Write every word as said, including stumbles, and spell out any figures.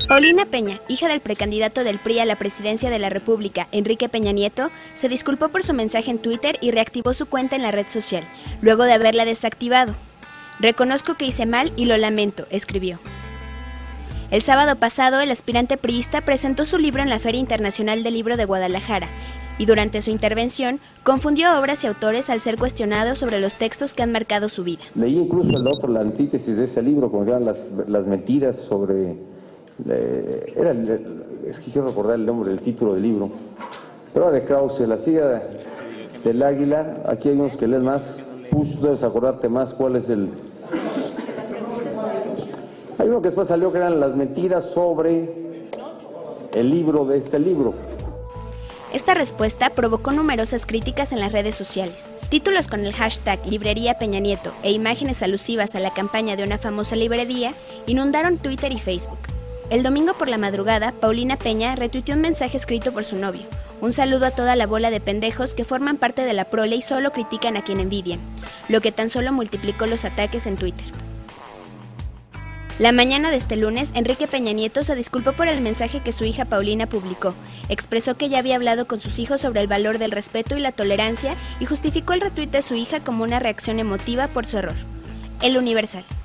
Paulina Peña, hija del precandidato del P R I a la presidencia de la República, Enrique Peña Nieto, se disculpó por su mensaje en Twitter y reactivó su cuenta en la red social, luego de haberla desactivado. Reconozco que hice mal y lo lamento, escribió. El sábado pasado, el aspirante priista presentó su libro en la Feria Internacional del Libro de Guadalajara y durante su intervención confundió obras y autores al ser cuestionado sobre los textos que han marcado su vida. Leí incluso el otro, la antítesis de ese libro, como eran las, las mentiras sobre... Eh, era el, es que quiero recordar el nombre del título del libro, pero era de Krause, La silla del águila. Aquí hay unos que leen más, tú debes acordarte más cuál es el... Hay uno que después salió que eran las mentiras sobre el libro de este libro. Esta respuesta provocó numerosas críticas en las redes sociales. Títulos con el hashtag Librería Peña Nieto e imágenes alusivas a la campaña de una famosa librería inundaron Twitter y Facebook. El domingo por la madrugada, Paulina Peña retuiteó un mensaje escrito por su novio. Un saludo a toda la bola de pendejos que forman parte de la prole y solo critican a quien envidian, lo que tan solo multiplicó los ataques en Twitter. La mañana de este lunes, Enrique Peña Nieto se disculpó por el mensaje que su hija Paulina publicó. Expresó que ya había hablado con sus hijos sobre el valor del respeto y la tolerancia y justificó el retweet de su hija como una reacción emotiva por su error. El Universal.